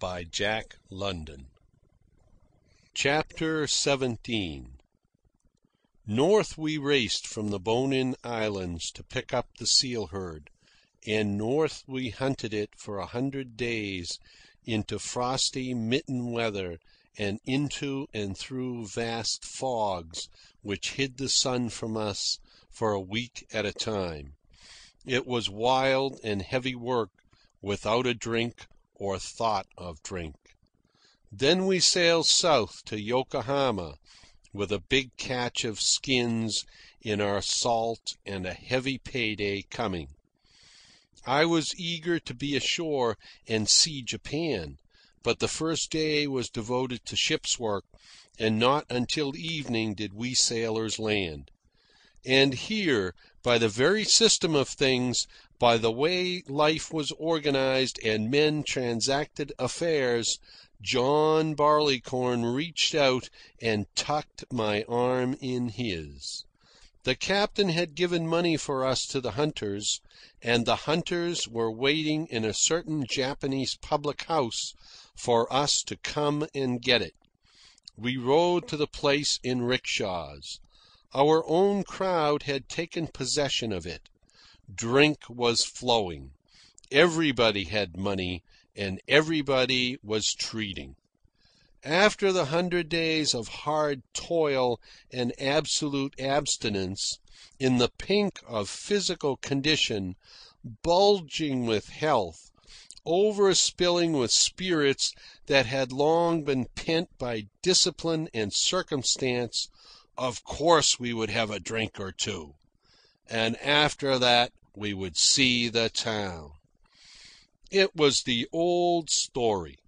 by Jack London. Chapter 17. North we raced from the Bonin Islands to pick up the seal herd, and north we hunted it for 100 days into frosty mitten weather and into and through vast fogs which hid the sun from us for a week at a time. It was wild and heavy work without a drink or thought of drink. Then we sailed south to Yokohama with a big catch of skins in our salt and a heavy payday coming. I was eager to be ashore and see Japan, but the first day was devoted to ship's work, and not until evening did we sailors land. And here, by the very system of things, by the way life was organized and men transacted affairs, John Barleycorn reached out and tucked my arm in his. The captain had given money for us to the hunters, and the hunters were waiting in a certain Japanese public house for us to come and get it. We rode to the place in rickshaws. Our own crowd had taken possession of it. Drink was flowing. Everybody had money, and everybody was treating. After the 100 days of hard toil and absolute abstinence, in the pink of physical condition, bulging with health, overspilling with spirits that had long been pent by discipline and circumstance, of course we would have a drink or two. And after that we would see the town. It was the old story.